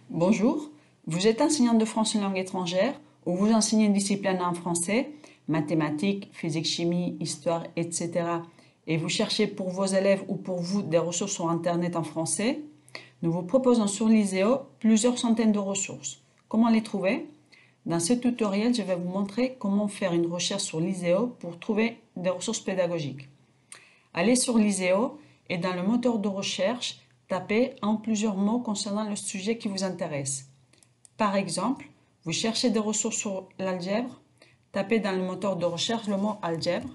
Bonjour, vous êtes enseignant de français langue étrangère ou vous enseignez une discipline en français, mathématiques, physique, chimie, histoire, etc. et vous cherchez pour vos élèves ou pour vous des ressources sur Internet en français. Nous vous proposons sur Liseo plusieurs centaines de ressources. Comment les trouver? Dans ce tutoriel, je vais vous montrer comment faire une recherche sur Liseo pour trouver des ressources pédagogiques. Allez sur Liseo et dans le moteur de recherche, tapez en plusieurs mots concernant le sujet qui vous intéresse. Par exemple, vous cherchez des ressources sur l'algèbre, tapez dans le moteur de recherche le mot algèbre,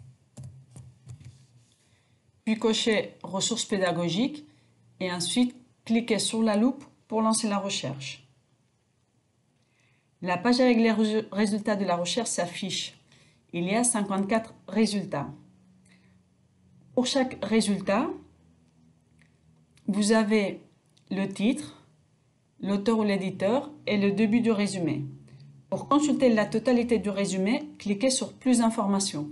puis cochez ressources pédagogiques et ensuite cliquez sur la loupe pour lancer la recherche. La page avec les résultats de la recherche s'affiche. Il y a 54 résultats. Pour chaque résultat, vous avez le titre, l'auteur ou l'éditeur et le début du résumé. Pour consulter la totalité du résumé, cliquez sur Plus d'informations.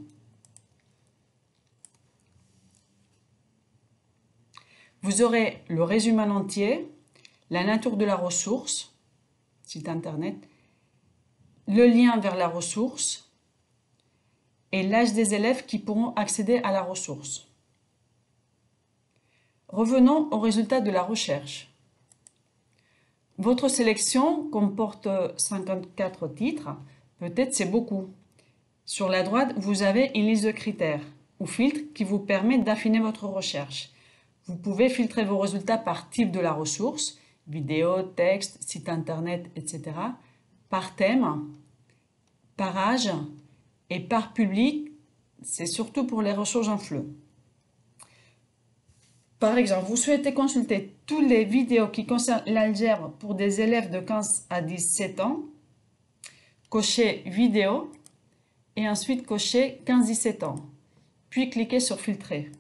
Vous aurez le résumé en entier, la nature de la ressource, site internet, le lien vers la ressource et l'âge des élèves qui pourront accéder à la ressource. Revenons aux résultats de la recherche. Votre sélection comporte 54 titres, peut-être c'est beaucoup. Sur la droite, vous avez une liste de critères ou filtres qui vous permet d'affiner votre recherche. Vous pouvez filtrer vos résultats par type de la ressource, vidéo, texte, site internet, etc., par thème, par âge et par public, c'est surtout pour les ressources en flux. Par exemple, vous souhaitez consulter toutes les vidéos qui concernent l'algèbre pour des élèves de 15 à 17 ans, cochez vidéo et ensuite cochez 15-17 ans, puis cliquez sur filtrer.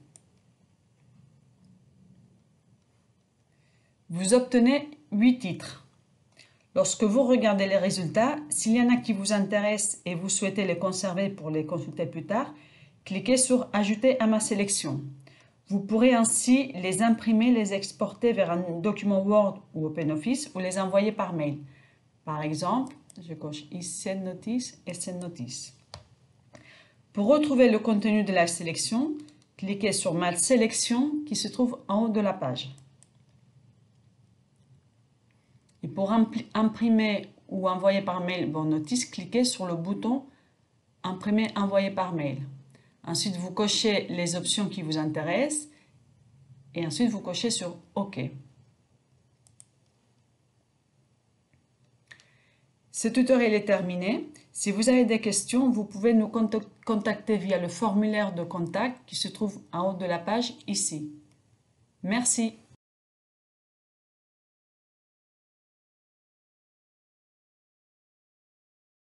Vous obtenez 8 titres. Lorsque vous regardez les résultats, s'il y en a qui vous intéressent et vous souhaitez les conserver pour les consulter plus tard, cliquez sur Ajouter à ma sélection. Vous pourrez ainsi les imprimer, les exporter vers un document Word ou OpenOffice ou les envoyer par mail. Par exemple, je coche ici Send Notice et Send Notice. Pour retrouver le contenu de la sélection, cliquez sur Ma sélection qui se trouve en haut de la page. Et pour imprimer ou envoyer par mail vos notices, cliquez sur le bouton Imprimer, envoyer par mail. Ensuite, vous cochez les options qui vous intéressent et ensuite vous cochez sur OK. Ce tutoriel est terminé. Si vous avez des questions, vous pouvez nous contacter via le formulaire de contact qui se trouve en haut de la page ici. Merci.